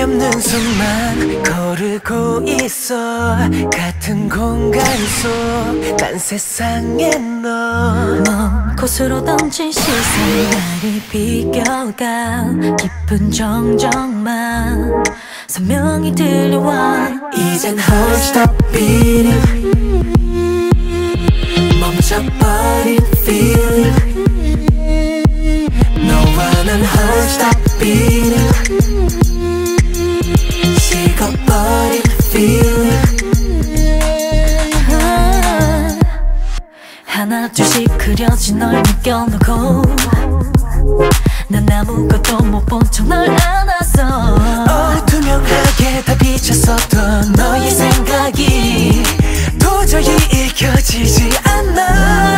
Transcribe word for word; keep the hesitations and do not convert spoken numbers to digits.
없는 숨만 거르고 있어. 같은 공간 속 난 세상에 너. 먼 곳으로 던진 시선 나를 비껴가. 깊은 정적만 선명히 들려와. 이젠 Heart stop beating, 멈춰버린 feeling. 너와 난 Heart stop beating, 식어버린 feeling. 하나 둘씩 그려진 널 느껴놓고 난 아무것도 못 본 척 널 안았어. 어, 투명하게 다 비쳤었던 너의 생각이 도저히 읽혀지지 않아.